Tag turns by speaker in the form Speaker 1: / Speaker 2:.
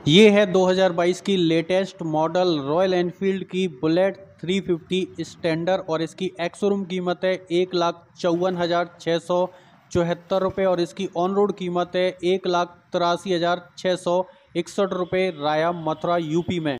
Speaker 1: ये है 2022 की लेटेस्ट मॉडल रॉयल एनफील्ड की बुलेट 350 स्टैंडर्ड और इसकी एक्स शोरूम कीमत है 1,54,674 रुपये और इसकी ऑन रोड कीमत है 1,83,661 रुपये राया मथुरा यूपी में।